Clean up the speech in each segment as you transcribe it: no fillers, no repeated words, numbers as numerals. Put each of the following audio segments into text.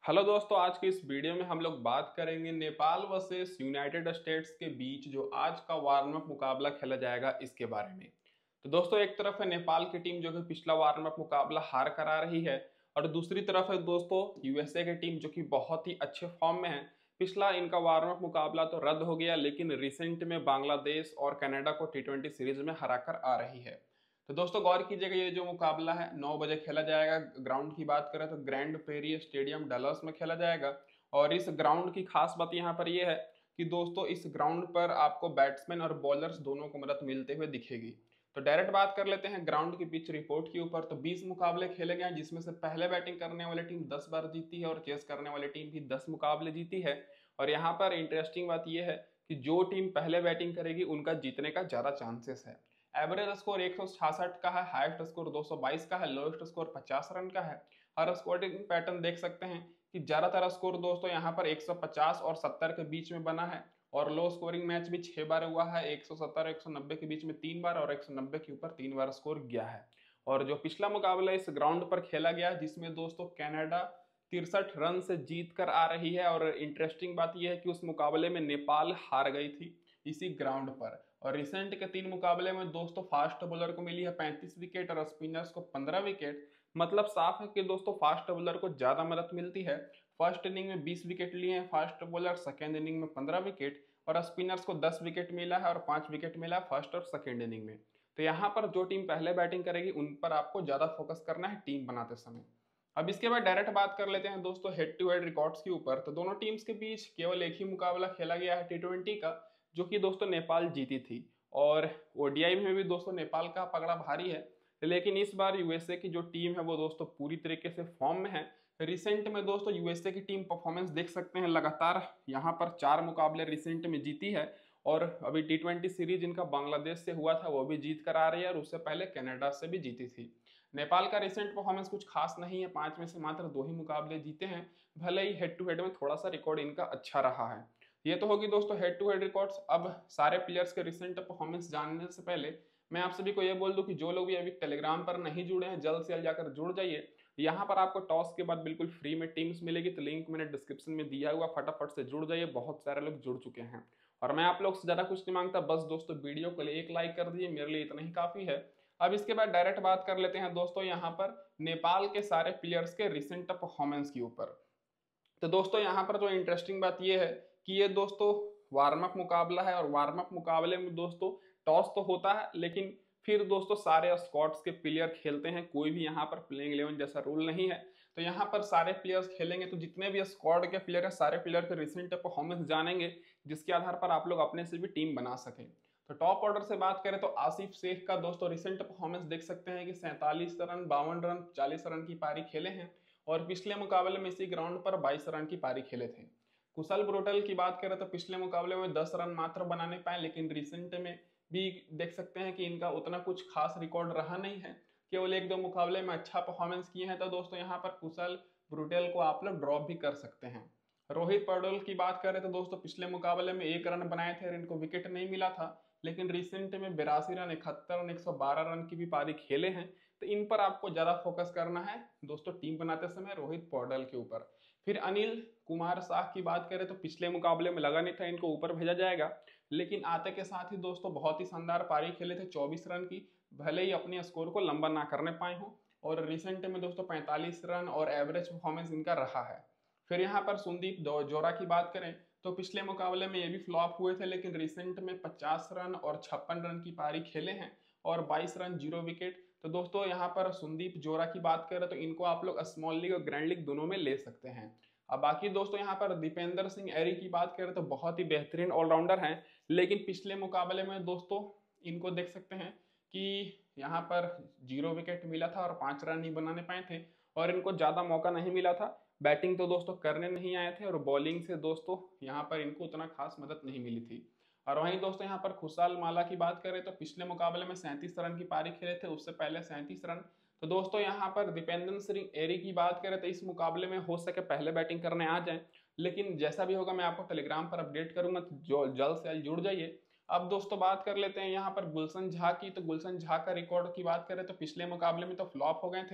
Hello दोस्तों, आज के इस वीडियो में हम लोग बात करेंगे नेपाल वर्सेस यूनाइटेड स्टेट्स के बीच जो आज का वार्म अप मुकाबला खेला जाएगा इसके बारे में। तो दोस्तों, एक तरफ है नेपाल की टीम जो कि पिछला वार्म अप मुकाबला हार कर आ रही है, और दूसरी तरफ है दोस्तों यूएसए की टीम जो कि बहुत ही अच्छे फॉर्म में है। पिछला इनका वार्म अप मुकाबला तो रद्द हो गया, लेकिन रिसेंट में बांग्लादेश और कनाडा को टी20 सीरीज में हराकर आ रही है। तो दोस्तों, गौर कीजिएगा, ये जो मुकाबला है 9 बजे खेला जाएगा। ग्राउंड की बात करें तो ग्रैंड पेरी स्टेडियम डलस में खेला जाएगा। और इस ग्राउंड की खास बात यहाँ पर यह है कि दोस्तों इस ग्राउंड पर आपको बैट्समैन और बॉलर्स दोनों को मदद मिलते हुए दिखेगी। तो डायरेक्ट बात कर लेते हैं ग्राउंड की पिच रिपोर्ट के ऊपर। तो 20 मुकाबले खेले गए हैं, जिसमें से पहले बैटिंग करने वाली टीम 10 बार जीती है और चेस करने वाली टीम भी 10 मुकाबले जीती है। और यहाँ पर इंटरेस्टिंग बात यह है कि जो टीम पहले बैटिंग करेगी उनका जीतने का ज्यादा चांसेस है। एवरेज स्कोर 166 का है, हाईएस्ट स्कोर 222 का है, लोएस्ट स्कोर 50 रन का है। और स्कोरिंग पैटर्न देख सकते हैं कि ज्यादातर स्कोर दोस्तों यहाँ पर 150 और 70 के बीच में बना है। और लो स्कोरिंग मैच भी 6 बार हुआ है, 170 और 190 के बीच में 3 बार और 190 के ऊपर 3 बार स्कोर गया है। और जो पिछला मुकाबला इस ग्राउंड पर खेला गया, जिसमें दोस्तों कनाडा 63 रन से जीत कर आ रही है। और इंटरेस्टिंग बात यह है कि उस मुकाबले में नेपाल हार गई थी इसी ग्राउंड पर। और रिसेंट के 3 मुकाबले में दोस्तों फास्ट बॉलर को मिली है 35 विकेट और स्पिनर्स को 15 विकेट। मतलब साफ है कि दोस्तों फास्ट बॉलर को ज्यादा मदद मिलती है। फर्स्ट इनिंग में 20 विकेट लिए हैं फास्ट बॉलर, सेकेंड इनिंग में 15 विकेट, और स्पिनर्स को 10 विकेट मिला है और 5 विकेट मिला है फर्स्ट और सेकेंड इनिंग में। तो यहाँ पर जो टीम पहले बैटिंग करेगी उन पर आपको ज्यादा फोकस करना है टीम बनाते समय। अब इसके बाद डायरेक्ट बात कर लेते हैं दोस्तों हेड टू हेड रिकॉर्ड्स के ऊपर। तो दोनों टीम्स के बीच केवल एक ही मुकाबला खेला गया है टी20 का, जो कि दोस्तों नेपाल जीती थी। और ओडीआई में भी दोस्तों नेपाल का पकड़ा भारी है। लेकिन इस बार यूएसए की जो टीम है वो दोस्तों पूरी तरीके से फॉर्म में है। रिसेंट में दोस्तों यूएसए की टीम परफॉर्मेंस देख सकते हैं, लगातार यहाँ पर 4 मुकाबले रिसेंट में जीती है। और अभी टी20 सीरीज इनका बांग्लादेश से हुआ था वो भी जीत कर आ रही है, और उससे पहले कनाडा से भी जीती थी। नेपाल का रिसेंट परफॉर्मेंस कुछ खास नहीं है, 5 में से मात्र 2 ही मुकाबले जीते हैं। भले ही हेड टू हेड में थोड़ा सा रिकॉर्ड इनका अच्छा रहा है। ये तो होगी दोस्तों हेड टू हेड रिकॉर्ड्स। अब सारे प्लेयर्स के रिसेंट परफॉर्मेंस जानने से पहले मैं आप सभी को ये बोल दूं कि जो लोग भी अभी टेलीग्राम पर नहीं जुड़े हैं जल्द से जल्द जाकर जुड़ जाइए। यहाँ पर आपको टॉस के बाद बिल्कुल फ्री में टीम्स मिलेगी, तो लिंक मैंने डिस्क्रिप्शन में दिया हुआ, फटाफट से जुड़ जाइए। बहुत सारे लोग जुड़ चुके हैं और मैं आप लोग से ज्यादा कुछ नहीं मांगता, बस दोस्तों वीडियो को एक लाइक कर दीजिए, मेरे लिए इतना ही काफी है। अब इसके बाद डायरेक्ट बात कर लेते हैं दोस्तों यहाँ पर नेपाल के सारे प्लेयर्स के रिसेंट परफॉर्मेंस के ऊपर। तो दोस्तों यहाँ पर जो इंटरेस्टिंग बात यह है कि ये दोस्तों वार्म अप मुकाबला है, और वार्म अप मुकाबले में दोस्तों टॉस तो होता है, लेकिन फिर दोस्तों सारे स्क्वाड्स के प्लेयर खेलते हैं। कोई भी यहाँ पर प्लेइंग 11 जैसा रूल नहीं है। तो यहाँ पर सारे प्लेयर्स खेलेंगे, तो जितने भी स्क्वाड के प्लेयर है सारे प्लेयर के रिसेंट परफॉर्मेंस जानेंगे, जिसके आधार पर आप लोग अपने से भी टीम बना सकें। तो टॉप ऑर्डर से बात करें तो आसिफ शेख का दोस्तों रिसेंट परफॉर्मेंस देख सकते हैं कि 47 रन, 52 रन, 40 रन की पारी खेले हैं। और पिछले मुकाबले में इसी ग्राउंड पर 22 रन की पारी खेले थे। कुशल ब्रोटल की बात करें तो पिछले मुकाबले में 10 रन मात्र बनाने पाए, लेकिन रिसेंट में भी देख सकते हैं कि इनका उतना कुछ खास रिकॉर्ड रहा नहीं है। केवल 1-2 मुकाबले में अच्छा परफॉर्मेंस किए हैं। तो दोस्तों यहाँ पर कुशल ब्रुटेल को आप लोग ड्रॉप भी कर सकते हैं। रोहित पौडेल की बात करें तो दोस्तों पिछले मुकाबले में 1 रन बनाए थे और इनको विकेट नहीं मिला था, लेकिन रिसेंट में 82 रन, 71 रन, 112 रन की भी पारी खेले हैं। तो इन पर आपको ज्यादा फोकस करना है दोस्तों टीम बनाते समय रोहित पौडेल के ऊपर। फिर अनिल कुमार शाह की बात करें तो पिछले मुकाबले में लगा नहीं था इनको ऊपर भेजा जाएगा, लेकिन आते के साथ ही दोस्तों बहुत ही शानदार पारी खेले थे 24 रन की, भले ही अपने स्कोर को लंबा ना करने पाए हों। और रिसेंट में दोस्तों 45 रन और एवरेज परफॉर्मेंस इनका रहा है। फिर यहाँ पर संदीप जोरा की बात करें तो पिछले मुकाबले में ये भी फ्लॉप हुए थे, लेकिन रिसेंट में 50 रन और 56 रन की पारी खेले हैं और 22 रन 0 विकेट। तो दोस्तों यहाँ पर संदीप जोरा की बात करें तो इनको आप लोग स्मॉल लीग और ग्रैंड लीग दोनों में ले सकते हैं। अब बाकी दोस्तों यहाँ पर दीपेंद्र सिंह एरी की बात करें तो बहुत ही बेहतरीन ऑलराउंडर हैं, लेकिन पिछले मुकाबले में दोस्तों इनको देख सकते हैं कि यहाँ पर 0 विकेट मिला था और 5 रन ही बनाने पाए थे, और इनको ज़्यादा मौका नहीं मिला था। बैटिंग तो दोस्तों करने नहीं आए थे, और बॉलिंग से दोस्तों यहाँ पर इनको उतना खास मदद नहीं मिली थी। और वहीं दोस्तों यहाँ पर खुशहाल माला की बात करें तो पिछले मुकाबले में 37 रन की पारी खेले थे, उससे पहले 37 रन। तो दोस्तों यहाँ पर दीपेंद्र सिंह एरी की बात करें तो इस मुकाबले में हो सके पहले बैटिंग करने आ जाए, लेकिन जैसा भी होगा मैं आपको टेलीग्राम पर अपडेट करूंगा, तो जो जल्द से जल्द जुड़ जाइए। अब दोस्तों बात कर लेते हैं यहाँ पर गुलशन झा की। तो गुलशन झा का रिकॉर्ड की बात करें तो पिछले मुकाबले में तो फ्लॉप हो गए थे,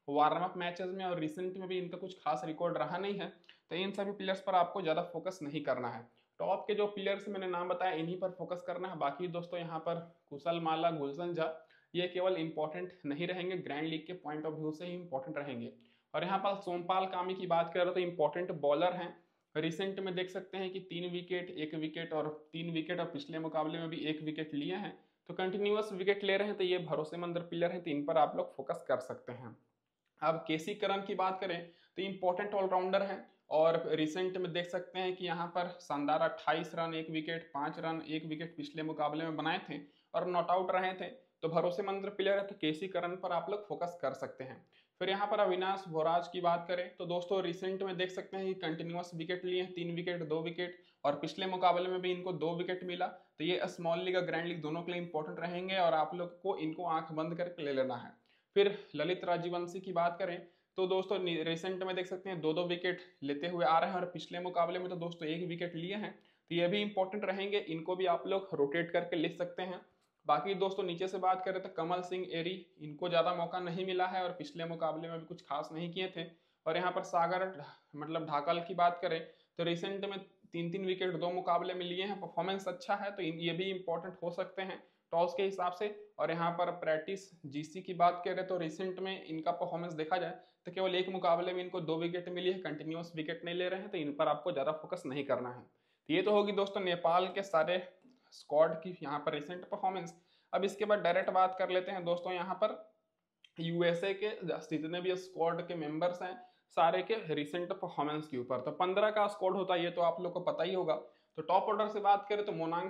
वार्म अप मैचेस में और रिसेंट में भी इनका कुछ खास रिकॉर्ड रहा नहीं है, तो इन सभी प्लेयर्स पर आपको ज़्यादा फोकस नहीं करना है। टॉप के जो प्लेयर्स मैंने नाम बताया इन्हीं पर फोकस करना है। बाकी दोस्तों यहाँ पर कुशल माला, गुलशन झा ये केवल इंपॉर्टेंट नहीं रहेंगे, ग्रैंड लीग के पॉइंट ऑफ व्यू से ही इंपॉर्टेंट रहेंगे। और यहाँ पर सोमपाल कामी की बात करें तो इंपॉर्टेंट बॉलर हैं। रिसेंट में देख सकते हैं कि 3 विकेट, 1 विकेट और 3 विकेट, और पिछले मुकाबले में भी 1 विकेट लिए हैं, तो कंटिन्यूअस विकेट ले रहे हैं, तो ये भरोसेमंद प्लेयर हैं, तो इन पर आप लोग फोकस कर सकते हैं। अब केसी करन की बात करें तो इंपॉर्टेंट ऑलराउंडर हैं, और रिसेंट में देख सकते हैं कि यहाँ पर शानदार 28 रन, 1 विकेट, 5 रन, 1 विकेट पिछले मुकाबले में बनाए थे और नॉट आउट रहे थे, तो भरोसेमंद प्लेयर है, तो केसी करन पर आप लोग फोकस कर सकते हैं। फिर यहाँ पर अविनाश भोराज की बात करें तो दोस्तों रिसेंट में देख सकते हैं कि कंटिन्यूअस विकेट लिए हैं, 3 विकेट, 2 विकेट, और पिछले मुकाबले में भी इनको 2 विकेट मिला, तो ये स्मॉल लीग और ग्रैंड लीग दोनों के लिए इंपॉर्टेंट रहेंगे और आप लोग को इनको आंख बंद करके ले लेना है। फिर ललित राजवंशी की बात करें तो दोस्तों रिसेंट में देख सकते हैं 2-2 विकेट लेते हुए आ रहे हैं, और पिछले मुकाबले में तो दोस्तों 1 विकेट लिए हैं, तो ये भी इंपॉर्टेंट रहेंगे, इनको भी आप लोग रोटेट करके लिख सकते हैं। बाकी दोस्तों नीचे से बात करें तो कमल सिंह एरी, इनको ज़्यादा मौका नहीं मिला है और पिछले मुकाबले में भी कुछ खास नहीं किए थे। और यहाँ पर सागर मतलब ढाकल की बात करें तो रिसेंट में 3-3 विकेट 2 मुकाबले में लिए हैं, परफॉर्मेंस अच्छा है, तो ये भी इंपॉर्टेंट हो सकते हैं टॉस के हिसाब से। और यहाँ पर प्रैक्टिस जीसी की बात करें तो रिसेंट में इनका परफॉर्मेंस देखा जाए तो केवल 1 मुकाबले में इनको 2 विकेट मिली है, कंटिन्यूअस विकेट नहीं ले रहे हैं, तो इन पर आपको ज़्यादा फोकस नहीं करना है। तो ये तो होगी दोस्तों नेपाल के सारे स्क्वाड की यहाँ पर रिसेंट परफॉर्मेंस। अब इसके बाद डायरेक्ट बात कर लेते हैं दोस्तों यहाँ पर यूएसए के जितने भी स्क्वाड के मेंबर्स हैं सारे के रिसेंट परफॉर्मेंस के ऊपर। तो 15 का स्क्वाड होता है, ये तो आप लोग को पता ही होगा। तो टॉप ऑर्डर से बात करें तो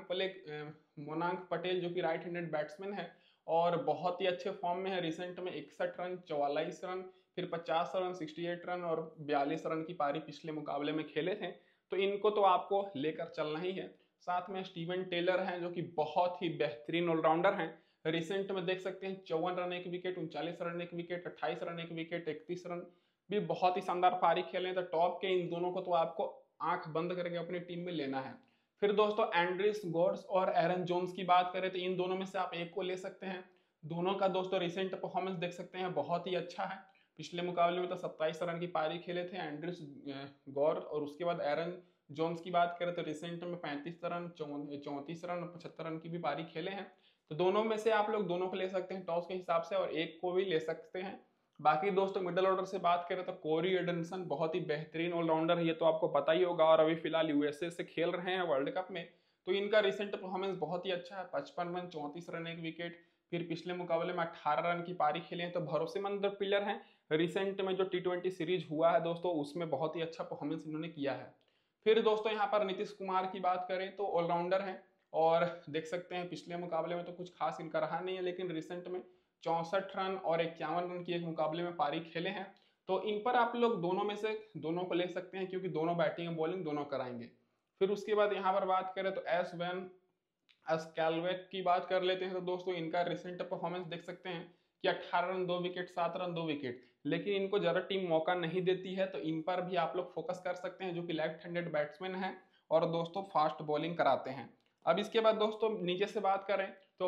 मोनांक पटेल जो कि राइट हैंडेड बैट्समैन है और बहुत ही अच्छे फॉर्म में है। रिसेंट में 61 रन, 44 रन, फिर 50 रन, 68 रन और 42 रन की पारी पिछले मुकाबले में खेले थे, तो इनको तो आपको लेकर चलना ही है। साथ में स्टीवन टेलर हैं जो कि बहुत ही बेहतरीन ऑलराउंडर हैं। रिसेंट में देख सकते हैं 54 run 1 wicket, 39 run 1 wicket, 28 run 1 wicket, 31 run भी बहुत ही शानदार पारी खेले। तो टॉप के इन दोनों को तो आपको आंख बंद करके अपनी टीम में लेना है। फिर दोस्तों एंड्रिस गॉड्स और एरन जोन्स की बात करें तो इन दोनों में से आप एक को ले सकते हैं। दोनों का दोस्तों रिसेंट परफॉर्मेंस देख सकते हैं बहुत ही अच्छा है। पिछले मुकाबले में तो 27 रन की पारी खेले थे एंड्रिस गॉड, और उसके बाद एरन जोन्स की बात करें तो रिसेंट में 35 रन, 34 रन, 75 रन की भी पारी खेले हैं। तो दोनों में से आप लोग दोनों को ले सकते हैं टॉस के हिसाब से, और एक को भी ले सकते हैं। बाकी दोस्तों मिडिल ऑर्डर से बात करें तो कोरी एडनसन बहुत ही बेहतरीन ऑलराउंडर है, ये तो आपको पता ही होगा, और अभी फिलहाल यूएसए से खेल रहे हैं वर्ल्ड कप में, तो इनका रिसेंट परफॉर्मेंस बहुत ही अच्छा है। 55 रन, 34 रन 1 विकेट, फिर पिछले मुकाबले में 18 रन की पारी खेले हैं, तो भरोसेमंद प्लेयर हैं। रिसेंट में जो T20 सीरीज हुआ है दोस्तों उसमें बहुत ही अच्छा परफॉर्मेंस इन्होंने किया है। फिर दोस्तों यहाँ पर नीतीश कुमार की बात करें तो ऑलराउंडर हैं, और देख सकते हैं पिछले मुकाबले में तो कुछ खास इनका रहा नहीं है, लेकिन रिसेंट में 64 रन और 51 रन की एक मुकाबले में पारी खेले हैं, तो इन पर आप लोग दोनों में से दोनों को ले सकते हैं क्योंकि दोनों बैटिंग और बॉलिंग दोनों कराएंगे। फिर उसके बाद यहाँ पर बात करें तो एस वैन अस्कैलवेक की बात कर लेते हैं, तो दोस्तों इनका रिसेंट परफॉर्मेंस देख सकते हैं कि 18 रन 2 विकेट, 7 रन 2 विकेट, लेकिन इनको ज़्यादा टीम मौका नहीं देती है, तो इन पर भी आप लोग फोकस कर सकते हैं, जो कि लेफ्ट हैंडेड बैट्समैन है और दोस्तों फास्ट बॉलिंग कराते हैं। अब इसके बाद दोस्तों नीचे से बात करें तो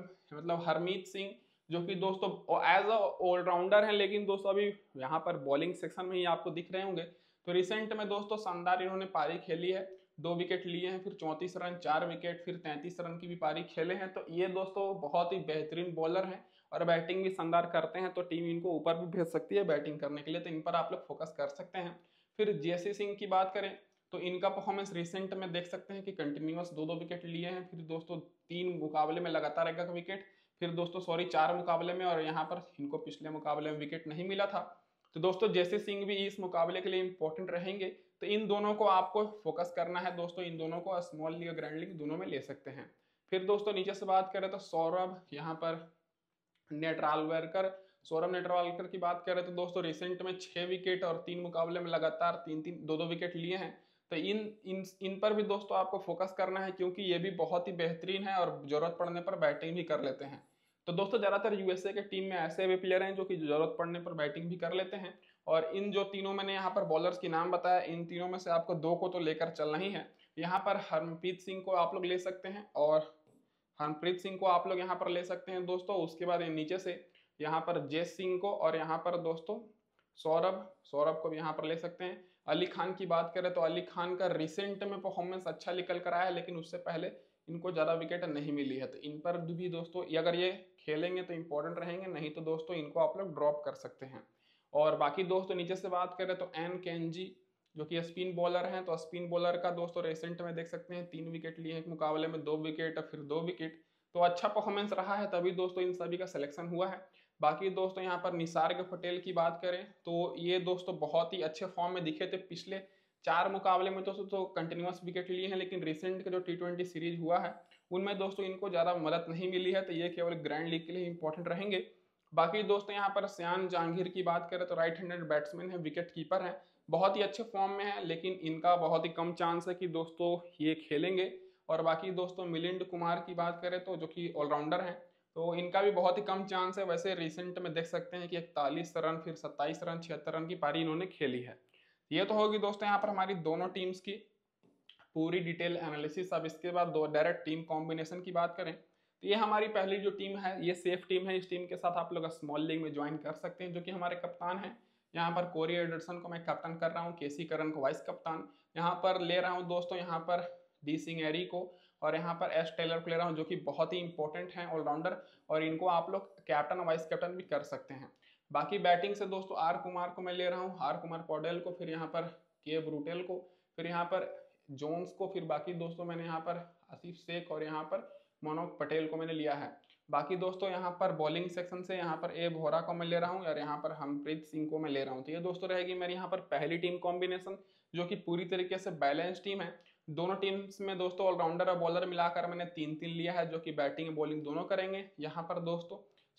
हरमीत सिंह जो कि दोस्तों एज अ ऑलराउंडर है, लेकिन दोस्तों अभी यहाँ पर बॉलिंग सेक्शन में ही आपको दिख रहे होंगे। तो रिसेंट में दोस्तों शानदार इन्होंने पारी खेली है, 2 विकेट लिए हैं, फिर 34 रन, 4 विकेट, फिर 33 रन की भी पारी खेले हैं, तो ये दोस्तों बहुत ही बेहतरीन बॉलर हैं और बैटिंग भी शानदार करते हैं, तो टीम इनको ऊपर भी भेज सकती है बैटिंग करने के लिए, तो इन पर आप लोग फोकस कर सकते हैं। फिर जेसी सिंह की बात करें तो इनका परफॉर्मेंस रिसेंट में देख सकते हैं कि कंटिन्यूअस 2-2 विकेट लिए हैं, फिर दोस्तों 3 मुकाबले में लगातार 1 विकेट, फिर दोस्तों 4 मुकाबले में, और यहाँ पर इनको पिछले मुकाबले में विकेट नहीं मिला था। तो दोस्तों जेसी सिंह भी इस मुकाबले के लिए इंपॉर्टेंट रहेंगे, तो इन दोनों को आपको फोकस करना है दोस्तों, इन दोनों को स्मॉल लीग ग्रैंड लीग दोनों में ले सकते हैं। फिर दोस्तों नीचे से बात करें तो सौरभ नेटरालकर की बात करें तो दोस्तों रिसेंट में 6 विकेट और 3 मुकाबले में लगातार 2-2 विकेट लिए हैं, तो इन पर भी दोस्तों आपको फोकस करना है क्योंकि ये भी बहुत ही बेहतरीन है और जरूरत पड़ने पर बैटिंग भी कर लेते हैं। तो दोस्तों ज्यादातर यूएसए के टीम में ऐसे भी प्लेयर हैं जो कि जरूरत पड़ने पर बैटिंग भी कर लेते हैं, और इन जो तीनों मैंने यहाँ पर बॉलर्स के नाम बताया, इन तीनों में से आपको 2 को तो लेकर चलना ही है। यहाँ पर हरमनप्रीत सिंह को आप लोग ले सकते हैं, और हरमनप्रीत सिंह को आप लोग यहाँ पर ले सकते हैं दोस्तों। उसके बाद नीचे से यहाँ पर जेस सिंह को, और यहाँ पर दोस्तों सौरभ को भी यहाँ पर ले सकते हैं। अली खान की बात करें तो अली खान का रिसेंट में परफॉर्मेंस अच्छा निकल कर आया है, लेकिन उससे पहले इनको ज़्यादा विकेट नहीं मिली है, तो इन पर भी दोस्तों अगर ये खेलेंगे तो इंपॉर्टेंट रहेंगे, नहीं तो दोस्तों इनको आप लोग ड्रॉप कर सकते हैं। और बाकी दोस्तों नीचे से बात करें तो एन केनजी जो कि स्पिन बॉलर हैं, तो स्पिन बॉलर का दोस्तों रिसेंट में देख सकते हैं 3 विकेट लिए हैं, एक मुकाबले में 2 विकेट फिर 2 विकेट, तो अच्छा परफॉर्मेंस रहा है, तभी दोस्तों इन सभी का सिलेक्शन हुआ है। बाकी दोस्तों यहाँ पर निसार्ग पटेल की बात करें तो ये दोस्तों बहुत ही अच्छे फॉर्म में दिखे थे, पिछले 4 मुकाबले में दोस्तों तो कंटिन्यूस विकेट लिए हैं, लेकिन रिसेंट का जो T20 सीरीज हुआ है उनमें दोस्तों इनको ज़्यादा मदद नहीं मिली है, तो ये केवल ग्रैंड लीग के लिए इंपॉर्टेंट रहेंगे। बाकी दोस्तों यहाँ पर श्यान जहांगीर की बात करें तो राइट हैंडेड बैट्समैन है, विकेट कीपर है, बहुत ही अच्छे फॉर्म में है, लेकिन इनका बहुत ही कम चांस है कि दोस्तों ये खेलेंगे। और बाकी दोस्तों मिलिंद कुमार की बात करें तो जो कि ऑलराउंडर हैं, तो इनका भी बहुत ही कम चांस है। वैसे रिसेंट में देख सकते हैं कि 41 रन फिर 27 रन 76 रन की पारी इन्होंने खेली है। ये तो होगी दोस्तों यहाँ पर हमारी दोनों टीम्स की पूरी डिटेल एनालिसिस। अब इसके बाद दो डायरेक्ट टीम कॉम्बिनेशन की बात करें तो ये हमारी पहली जो टीम है ये सेफ टीम है, इस टीम के साथ आप लोग स्मॉल लीग में ज्वाइन कर सकते हैं, जो कि हमारे कप्तान हैं। यहाँ पर कोरी एंडरसन को मैं कैप्टन कर रहा हूँ, केसी करन को वाइस कप्तान यहाँ पर ले रहा हूँ दोस्तों, यहाँ पर डी सिंह एरी को, और यहाँ पर एस टेलर को ले रहा हूँ, जो कि बहुत ही इंपॉर्टेंट हैं ऑलराउंडर, और इनको आप लोग कैप्टन वाइस कैप्टन भी कर सकते हैं। बाकी बैटिंग से दोस्तों आर कुमार को मैं ले रहा हूँ, आर कुमार पौडेल को, फिर यहाँ पर के ब्रूटेल को, फिर यहाँ पर जोन्स को, फिर बाकी दोस्तों मैंने यहाँ पर आसिफ शेख और यहाँ पर मनोज पटेल को मैंने लिया है। बाकी दोस्तों यहाँ पर बॉलिंग सेक्शन से यहाँ पर ए वोहरा को मैं ले रहा हूँ और यहाँ पर हरप्रीत सिंह को मैं ले रहा हूँ। तो ये दोस्तों रहेगी मेरी यहाँ पर पहली टीम कॉम्बिनेशन, जो कि पूरी तरीके से बैलेंस टीम है। दोनों टीम्स में दोस्तों ऑलराउंडर और बॉलर मिलाकर मैंने 3-3 लिया है, जो कि बैटिंग बॉलिंग दोनों करेंगे। यहाँ पर दोस्तों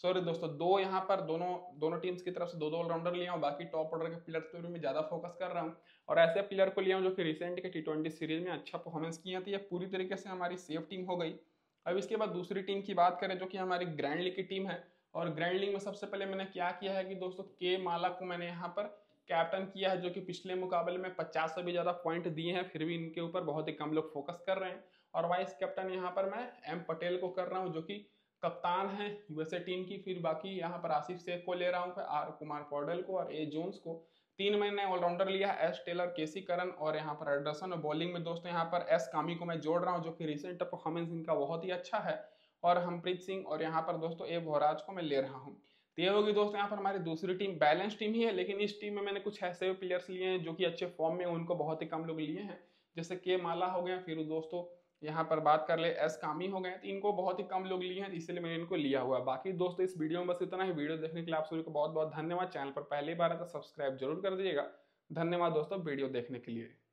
दो यहाँ पर दोनों टीम्स की तरफ से 2-2 ऑलराउंडर लिया हूँ। बाकी टॉप ऑर्डर के प्लेयर पर मैं ज्यादा फोकस कर रहा हूँ और ऐसे प्लेयर को लिया हूँ जो कि रिसेंट के T20 सीरीज में अच्छा परफॉर्मेंस किया था। ये पूरी तरीके से हमारी सेफ टीम हो गई। अब इसके बाद दूसरी टीम की बात करें जो कि हमारी ग्रैंड लीग की टीम है, और ग्रैंड लीग में सबसे पहले मैंने क्या किया है कि दोस्तों के माला को मैंने यहाँ पर कैप्टन किया है, जो कि पिछले मुकाबले में 50 से भी ज्यादा पॉइंट दिए हैं, फिर भी इनके ऊपर बहुत ही कम लोग फोकस कर रहे हैं। और वाइस कैप्टन यहाँ पर मैं एम पटेल को कर रहा हूँ, जो कि कप्तान है यूएसए टीम की। फिर बाकी यहाँ पर आसिफ शेख को ले रहा हूँ, फिर आर कुमार पौडेल को और ए जोन्स को। 3 मैंने ऑलराउंडर लिया है, एस टेलर, केसी करन और यहाँ पर एंडरसन। और बॉलिंग में दोस्तों यहाँ पर एस कामी को मैं जोड़ रहा हूँ, जो कि रिसेंट परफॉर्मेंस इनका बहुत ही अच्छा है, और हरप्रीत सिंह और यहाँ पर दोस्तों ए वोहराज को मैं ले रहा हूँ। तो ये होगी दोस्तों यहाँ पर हमारी दूसरी टीम। बैलेंस टीम ही है, लेकिन इस टीम में मैंने कुछ ऐसे प्लेयर्स लिए हैं जो कि अच्छे फॉर्म में, उनको बहुत ही कम लोग लिए हैं, जैसे के माला हो गए, फिर दोस्तों यहाँ पर बात कर ले एस कामी हो गए, तो इनको बहुत ही कम लोग लिए हैं, इसलिए मैंने इनको लिया हुआ है। बाकी दोस्तों इस वीडियो में बस इतना ही। वीडियो देखने के लिए आप सभी को बहुत बहुत धन्यवाद। चैनल पर पहली बार है तो सब्सक्राइब जरूर कर दीजिएगा। धन्यवाद दोस्तों वीडियो देखने के लिए।